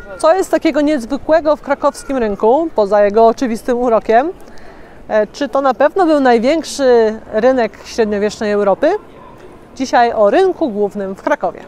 Co jest takiego niezwykłego w krakowskim rynku, poza jego oczywistym urokiem? Czy to na pewno był największy rynek średniowiecznej Europy? Dzisiaj o rynku głównym w Krakowie.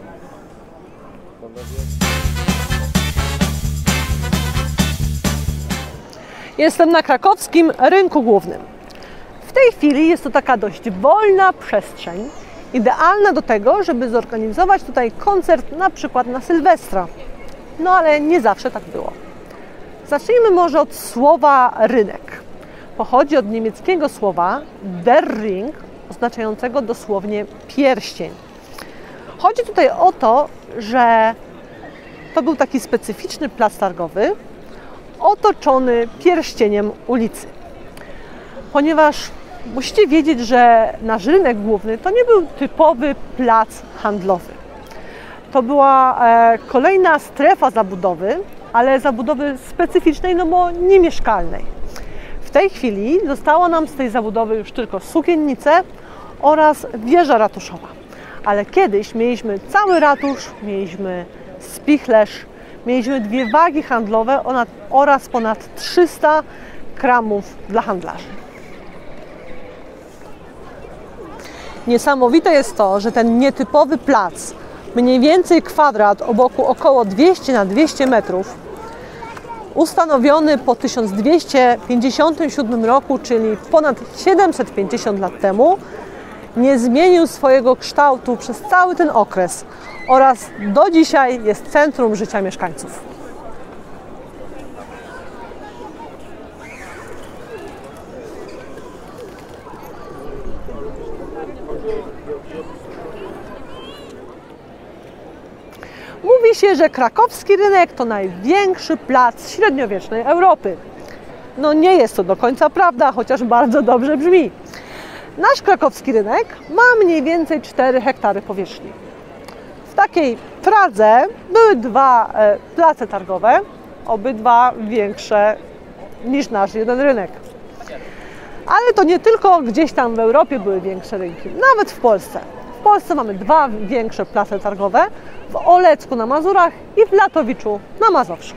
Jestem na krakowskim rynku głównym. W tej chwili jest to taka dość wolna przestrzeń, idealna do tego, żeby zorganizować tutaj koncert na przykład na Sylwestra. No ale nie zawsze tak było. Zacznijmy może od słowa rynek. Pochodzi od niemieckiego słowa der Ring, oznaczającego dosłownie pierścień. Chodzi tutaj o to, że to był taki specyficzny plac targowy, otoczony pierścieniem ulicy. Ponieważ musicie wiedzieć, że nasz rynek główny to nie był typowy plac handlowy. To była kolejna strefa zabudowy, ale zabudowy specyficznej, no bo niemieszkalnej. W tej chwili zostało nam z tej zabudowy już tylko sukiennice oraz wieża ratuszowa. Ale kiedyś mieliśmy cały ratusz, mieliśmy spichlerz, mieliśmy 2 wagi handlowe oraz ponad 300 kramów dla handlarzy. Niesamowite jest to, że ten nietypowy plac, mniej więcej kwadrat o boku około 200 na 200 metrów, ustanowiony po 1257 roku, czyli ponad 750 lat temu, nie zmienił swojego kształtu przez cały ten okres oraz do dzisiaj jest centrum życia mieszkańców. Mówi się, że krakowski rynek to największy plac średniowiecznej Europy. No nie jest to do końca prawda, chociaż bardzo dobrze brzmi. Nasz krakowski rynek ma mniej więcej 4 hektary powierzchni. W takiej Pradze były 2 place targowe, obydwa większe niż nasz jeden rynek. Ale to nie tylko gdzieś tam w Europie były większe rynki, nawet w Polsce. W Polsce mamy 2 większe place targowe, w Olecku na Mazurach i w Latowiczu na Mazowszu.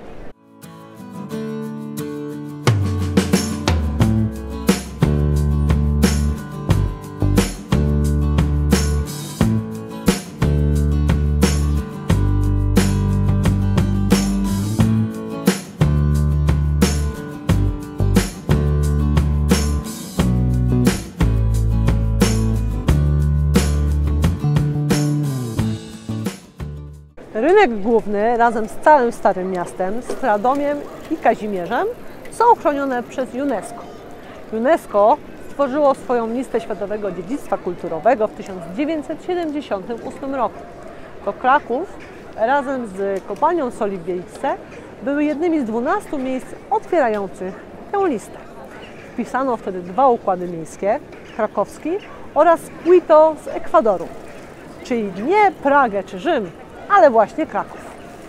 Rynek główny razem z całym Starym Miastem, z Radomiem i Kazimierzem są chronione przez UNESCO. UNESCO stworzyło swoją listę Światowego Dziedzictwa Kulturowego w 1978 roku. To Kraków razem z kopalnią soli w Wieliczce były jednymi z 12 miejsc otwierających tę listę. Wpisano wtedy 2 układy miejskie, krakowski oraz Quito z Ekwadoru, czyli nie Pragę czy Rzym, ale właśnie Kraków.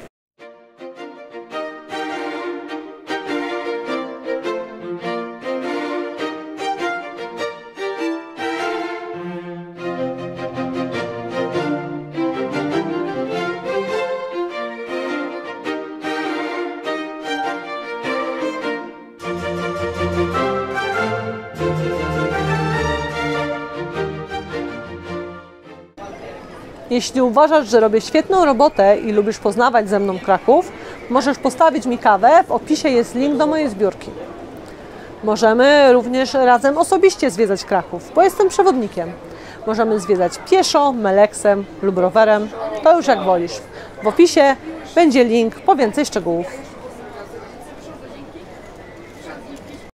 Jeśli uważasz, że robię świetną robotę i lubisz poznawać ze mną Kraków, możesz postawić mi kawę, w opisie jest link do mojej zbiórki. Możemy również razem osobiście zwiedzać Kraków, bo jestem przewodnikiem. Możemy zwiedzać pieszo, meleksem lub rowerem, to już jak wolisz. W opisie będzie link po więcej szczegółów.